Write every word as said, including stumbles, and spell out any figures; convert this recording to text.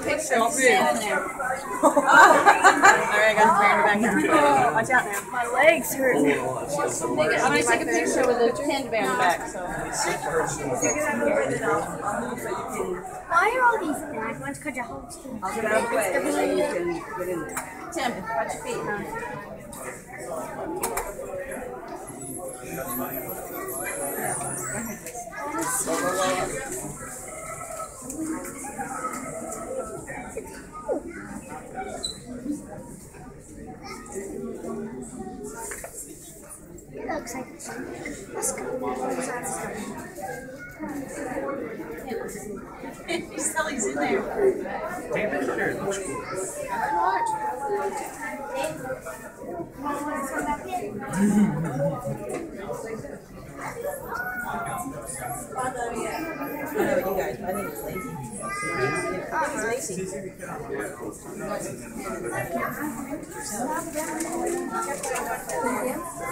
picture. I'll stand in there. Alright, I got the bear in the background. Watch out now. My legs hurt. I'm going to take a picture with a pinned bear in the back. So. Why are all these black ones? Because your whole team. I'll get out of the way so you can get in there. Tim, watch your feet, huh? It looks like it's let's go back inside. Sully's in there. Take a picture. It looks cool. I know you guys, but I think it's lazy. It's lazy.